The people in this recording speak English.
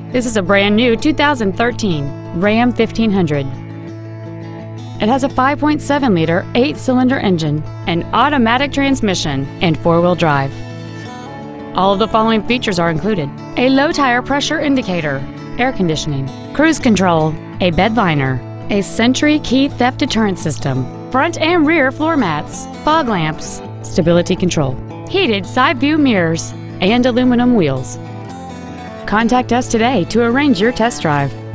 This is a brand new 2013 Ram 1500. It has a 5.7-liter 8-cylinder engine, an automatic transmission, and 4-wheel drive. All of the following features are included: a low tire pressure indicator, air conditioning, cruise control, a bed liner, a Sentry key theft deterrent system, front and rear floor mats, fog lamps, stability control, heated side view mirrors, and aluminum wheels. Contact us today to arrange your test drive.